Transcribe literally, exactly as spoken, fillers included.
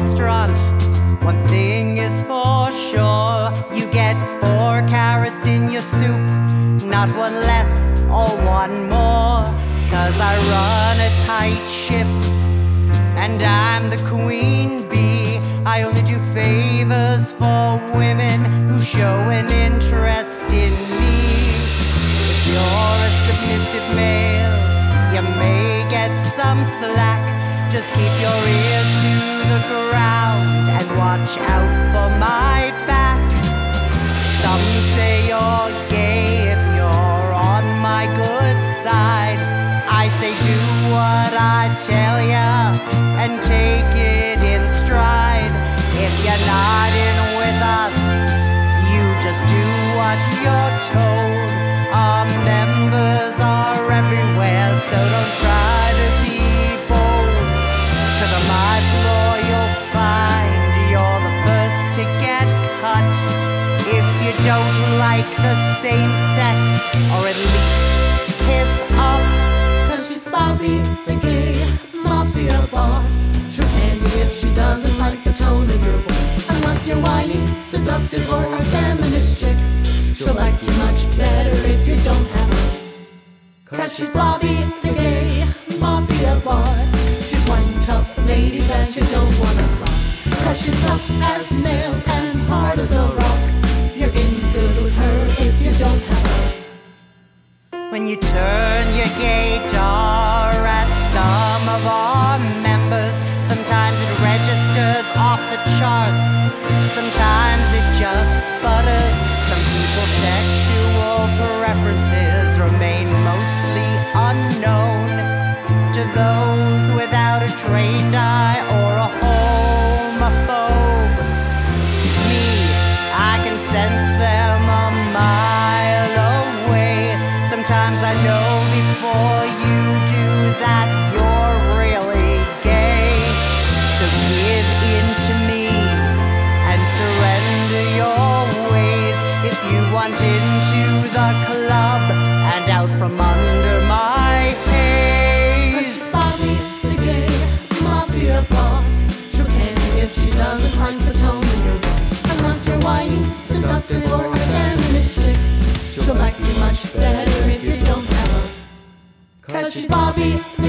restaurant, one thing is for sure: you get four carrots in your soup, not one less or one more. Cause I run a tight ship, and I'm the queen bee. I only do favors for women who show an interest in me. If you're a submissive male, you may get some slack. Just keep your ear to the ground and watch out for my back. Some say you're gay if you're on my good side. I say do what I tell ya and take it in stride. If you're not in with us, you just do what you're told. Our members are everywhere, so don't try to be bold. Cause on my floor you'll find you're the first to get cut if you don't like the same sex, or at least kiss up. Cause she's Bobby, the gay mafia boss. She'll hand you if she doesn't like the tone of your voice. Unless you're whiny, seductive, or a feminist chick, she'll like you much better if you don't have her. Cause she's Bobby, the gay mafia boss. She's one tough lady that you don't wanna cross. Cause she's tough as nails and hard as a rock. You're in good with her if you don't have her. When you turn your gaydar at some of our members, sometimes it registers off the charts, sometimes it just sputters. Some people's sexual preferences remain mostly unknown to those without a trained eye or a homophobe. Me, I can sense them a mile away. Sometimes I know before you do that you're really gay. So give in to me and surrender your ways if you want into the club and out from under my haze. Cause she's Bobby, the gay mafia boss. She'll can you if she doesn't like the tone of your voice. Unless you're whiny, seductive, or a feminist chick, she'll like you much better if you don't have her. Cause she's Bobby,